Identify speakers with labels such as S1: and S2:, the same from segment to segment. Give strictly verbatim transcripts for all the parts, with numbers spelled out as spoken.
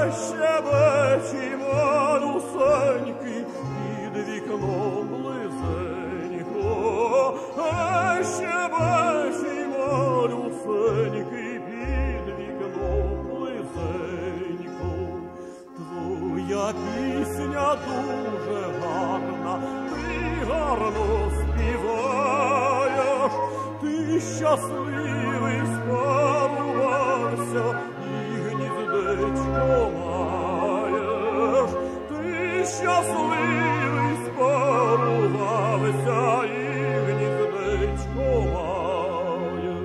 S1: щебечі малюсенький під вікном близенько, щебечі малюсенький під вікном близенько. Твоя пісня дуже гарна, ти гарно співаєш, ти щасливий спарувався і гніздечко маєш, ти щасливий спарувався і гніздечко маєш.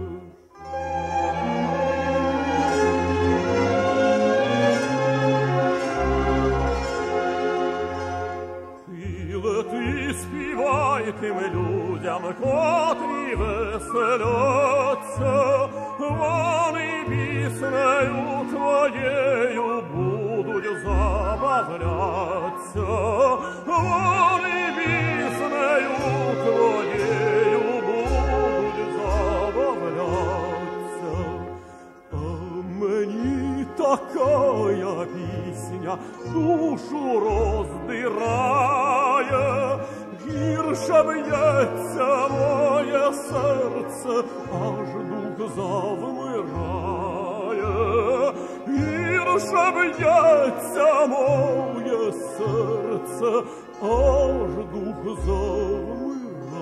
S1: Ти лети, співай тим людям, котрі веселяться, вони піснею твоєю будуть забавляться, вони піснею твоєю будуть забавляться. А мені такая пісня душу роздирає, гірше б'ється моє серце, аж дух завмирає. Гірше б'ється моє серце, аж дух завмирає.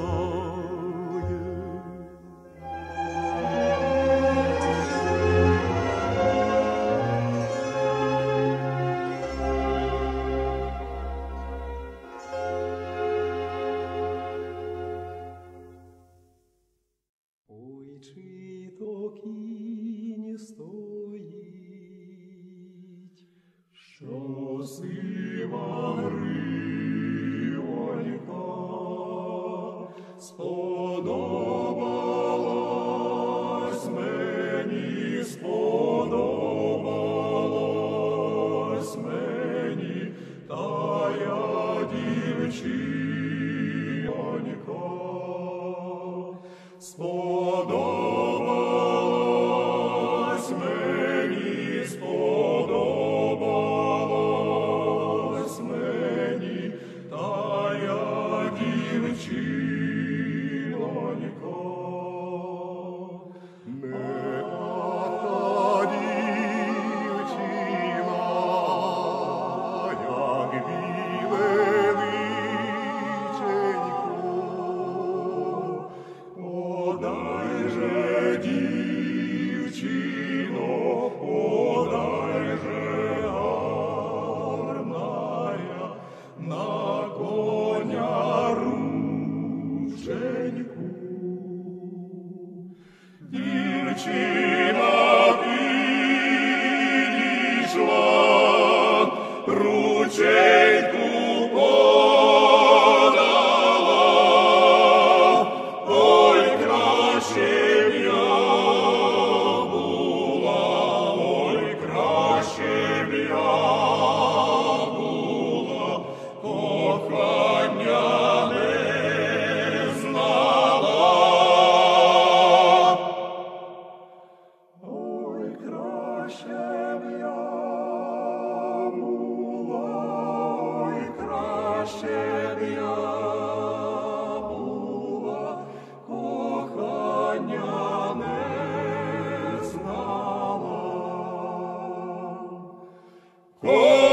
S2: Що сива гривонька сподобалась мені, сподобалась мені тая дівчинонька, сподобалась мені, сподобалась мені тая дівчинонька. Не та дівчина, як білеличенько, подай же, дівчино, подай же гарная на коня рученьку. Дівчина підійшла, рученьку подала, ой, краще б я була, ой, краще б я була, кохання не знала. Ой, краще б я була, ой, краще б я була, кохання не знала.